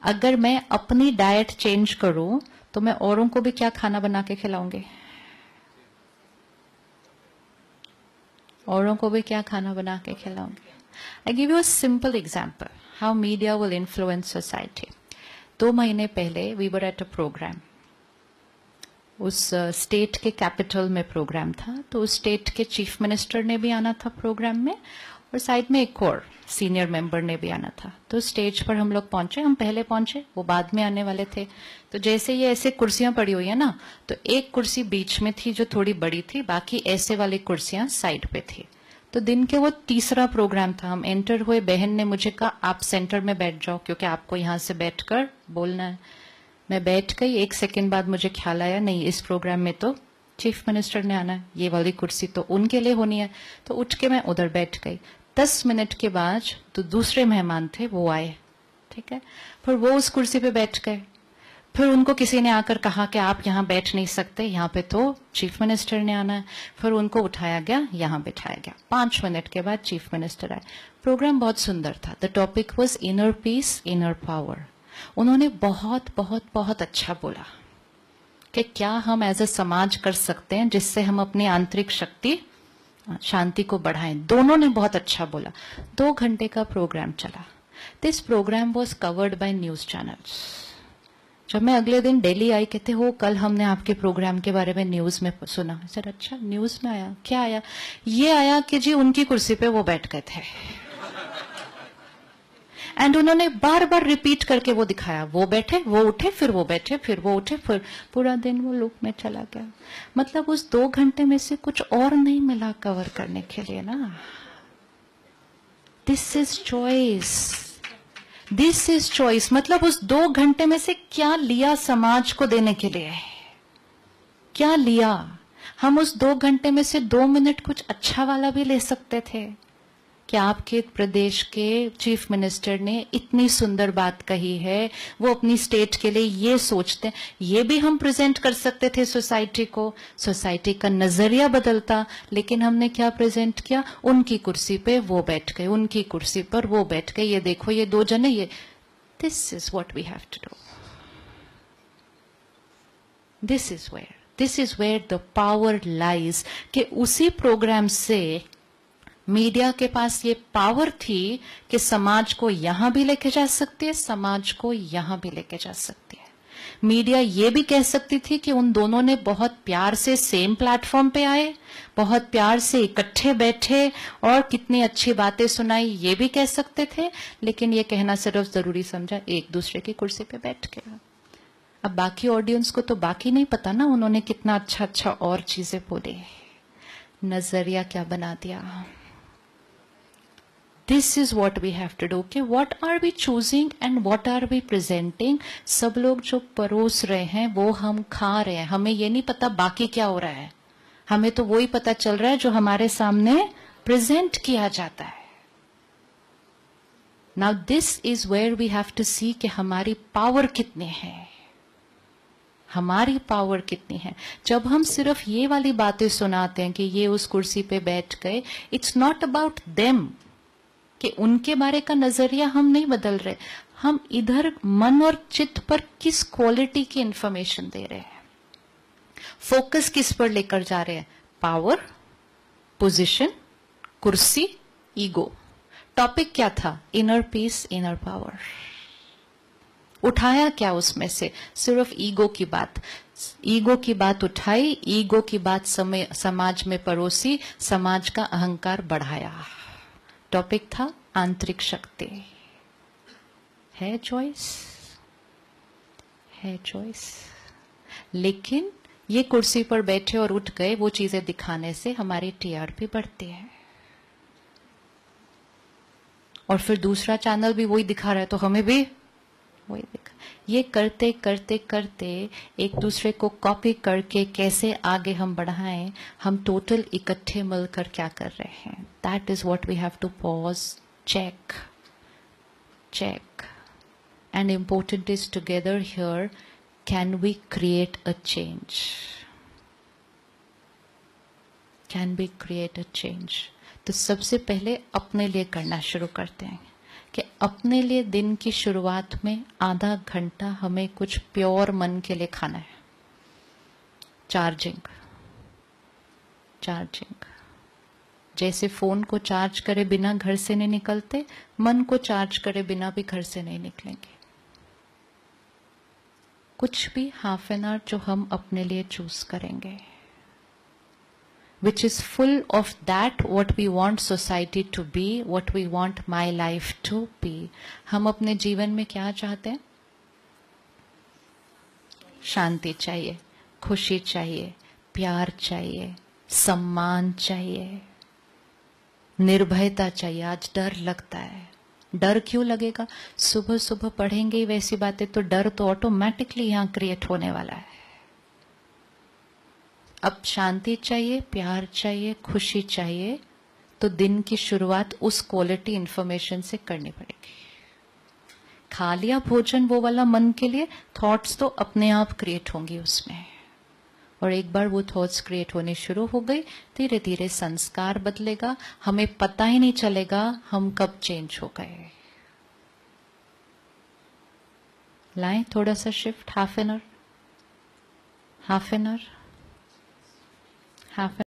अगर मैं अपनी डाइट चेंज करूं तो मैं औरों को भी क्या खाना बना के खिलाऊंगी? औरों को भी क्या खाना बना के खिलाऊंगी? I give you a simple example how media will influence society. 2 महीने पहले we were at a program. उस स्टेट के कैपिटल में प्रोग्राम था, तो उस स्टेट के चीफ मिनिस्टर ने भी आना था प्रोग्राम में, और साइड में एक और सीनियर मेंबर ने भी आना था. तो स्टेज पर हम लोग पहुंचे, हम पहले पहुंचे, वो बाद में आने वाले थे. तो जैसे ये ऐसे कुर्सियां पड़ी हुई है ना, तो एक कुर्सी बीच में थी जो थोड़ी बड़ी थी, बाकी ऐसे वाली कुर्सियां साइड पे थी. तो दिन के वो तीसरा प्रोग्राम था. हम एंटर हुए, बहन ने मुझे कहा आप सेंटर में बैठ जाओ क्योंकि आपको यहाँ से बैठकर बोलना है. मैं बैठ गई. 1 सेकंड बाद मुझे ख्याल आया, नहीं इस प्रोग्राम में तो चीफ मिनिस्टर ने आना है, ये वाली कुर्सी तो उनके लिए होनी है. तो उठ के मैं उधर बैठ गई. 10 मिनट के बाद तो दूसरे मेहमान थे वो आए, ठीक है, फिर वो उस कुर्सी पे बैठ गए. फिर उनको किसी ने आकर कहा कि आप यहाँ बैठ नहीं सकते, यहाँ पे तो चीफ मिनिस्टर ने आना है. फिर उनको उठाया गया, यहाँ बिठाया गया. 5 मिनट के बाद चीफ मिनिस्टर आए. प्रोग्राम बहुत सुंदर था. The topic was inner peace, inner power. उन्होंने बहुत बहुत बहुत अच्छा बोला कि क्या हम एज अ समाज कर सकते हैं जिससे हम अपनी आंतरिक शक्ति, शांति को बढ़ाएं. दोनों ने बहुत अच्छा बोला. 2 घंटे का प्रोग्राम चला. This program was covered by news channels. जब मैं अगले दिन दिल्ली आई, कहते हो कल हमने आपके प्रोग्राम के बारे में न्यूज में सुना. सर अच्छा न्यूज में आया? क्या आया? ये आया कि जी उनकी कुर्सी पे वो बैठ गए थे. एंड उन्होंने बार बार रिपीट करके वो दिखाया, वो बैठे, वो उठे, फिर वो बैठे, फिर वो उठे, फिर पूरा दिन वो लूप में चला गया. मतलब उस 2 घंटे में से कुछ और नहीं मिला कवर करने के लिए ना. This is choice. This is choice. मतलब उस 2 घंटे में से क्या लिया समाज को देने के लिए? क्या लिया? हम उस 2 घंटे में से 2 मिनट कुछ अच्छा वाला भी ले सकते थे कि आपके प्रदेश के चीफ मिनिस्टर ने इतनी सुंदर बात कही है, वो अपनी स्टेट के लिए ये सोचते हैं. ये भी हम प्रेजेंट कर सकते थे सोसाइटी को. सोसाइटी का नजरिया बदलता. लेकिन हमने क्या प्रेजेंट किया? उनकी कुर्सी पे वो बैठ गए, उनकी कुर्सी पर वो बैठ गए, ये देखो ये 2 जने ये. This is what we have to do. This is where the power lies. कि उसी प्रोग्राम से मीडिया के पास ये पावर थी कि समाज को यहां भी लेके जा सकती है, समाज को यहां भी लेके जा सकती है. मीडिया ये भी कह सकती थी कि उन दोनों ने बहुत प्यार से सेम प्लेटफॉर्म पे आए, बहुत प्यार से इकट्ठे बैठे और कितनी अच्छी बातें सुनाई, ये भी कह सकते थे. लेकिन ये कहना सिर्फ जरूरी समझा, एक दूसरे की कुर्सी पे बैठ गया. अब बाकी ऑडियंस को तो बाकी नहीं पता ना उन्होंने कितना अच्छा अच्छा और चीजें बोली. नजरिया क्या बना दिया. This is what we have to do. कि what are we choosing and what are we presenting? सब लोग जो परोस रहे हैं वो हम खा रहे हैं. हमें ये नहीं पता बाकी क्या हो रहा है. हमें तो वही पता चल रहा है जो हमारे सामने प्रेजेंट किया जाता है. Now this is where we have to see कि हमारी पावर कितनी है. हमारी पावर कितनी है. जब हम सिर्फ ये वाली बातें सुनाते हैं कि ये उस कुर्सी पे बैठ गए, it's not about them. कि उनके बारे का नजरिया हम नहीं बदल रहे. हम इधर मन और चित्त पर किस क्वालिटी की इंफॉर्मेशन दे रहे हैं, फोकस किस पर लेकर जा रहे हैं. पावर, पोजीशन, कुर्सी, ईगो. टॉपिक क्या था? Inner peace, inner power. उठाया क्या उसमें से? सिर्फ ईगो की बात. ईगो की बात उठाई, ईगो की बात समाज में परोसी, समाज का अहंकार बढ़ाया. टॉपिक था आंतरिक शक्ति. है चॉइस, है चॉइस. लेकिन ये कुर्सी पर बैठे और उठ गए वो चीजें दिखाने से हमारी टीआरपी बढ़ती है. और फिर दूसरा चैनल भी वही दिखा रहा है तो हमें भी वही दिखा. ये करते करते करते एक दूसरे को कॉपी करके कैसे आगे हम बढ़ाएं, हम टोटल इकट्ठे मिलकर क्या कर रहे हैं. That is what we have to pause, check, check. And important is together here, can we create a change. Can we create a change. तो सबसे पहले अपने लिए करना शुरू करते हैं कि अपने लिए दिन की शुरुआत में आधा घंटा हमें कुछ प्योर मन के लिए खाना है। चार्जिंग, जैसे फोन को चार्ज करे बिना घर से नहीं निकलते, मन को चार्ज करे बिना भी घर से नहीं निकलेंगे। कुछ भी हाफ एन आवर जो हम अपने लिए चूज करेंगे, which is full of that what we want society to be, what we want my life to be. हम अपने जीवन में क्या चाहते हैं? शांति चाहिए, खुशी चाहिए, प्यार चाहिए, सम्मान चाहिए, निर्भयता चाहिए। आज डर लगता है। डर क्यों लगेगा? सुबह सुबह पढ़ेंगे ही वैसी बातें तो डर तो ऑटोमेटिकली यहां क्रिएट होने वाला है। अब शांति चाहिए, प्यार चाहिए, खुशी चाहिए, तो दिन की शुरुआत उस क्वालिटी इंफॉर्मेशन से करनी पड़ेगी। खा लिया भोजन वो वाला मन के लिए, थॉट्स तो अपने आप क्रिएट होंगी उसमें, और एक बार वो थॉट्स क्रिएट होने शुरू हो गई, धीरे धीरे संस्कार बदलेगा, हमें पता ही नहीं चलेगा हम कब चेंज हो गए। लाएं थोड़ा सा शिफ्ट, हाफ एन आवर